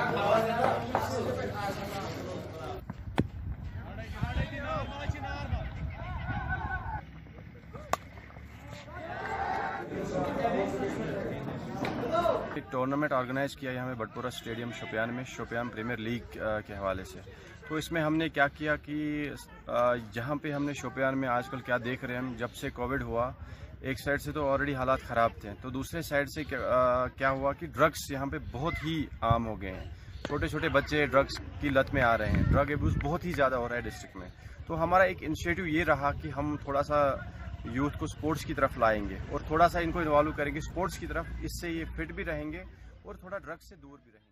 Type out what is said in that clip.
एक tournament organise किया है हमें बटपुरा स्टेडियम शोपियान में, शोपियान प्रीमियर लीग के हवाले से। तो इसमें हमने क्या किया कि जहाँ पे हमने शोपियान में आजकल क्या देख रहे हैं हम, जब से कोविड हुआ एक साइड से तो ऑलरेडी हालात ख़राब थे, तो दूसरे साइड से क्या हुआ कि ड्रग्स यहाँ पे बहुत ही आम हो गए हैं। छोटे छोटे बच्चे ड्रग्स की लत में आ रहे हैं, ड्रग एब्यूज़ बहुत ही ज़्यादा हो रहा है डिस्ट्रिक्ट में। तो हमारा एक इनिशिएटिव ये रहा कि हम थोड़ा सा यूथ को स्पोर्ट्स की तरफ लाएंगे और थोड़ा सा इनको इन्वॉल्व करेंगे स्पोर्ट्स की तरफ, इससे ये फिट भी रहेंगे और थोड़ा ड्रग्स से दूर भी रहेंगे।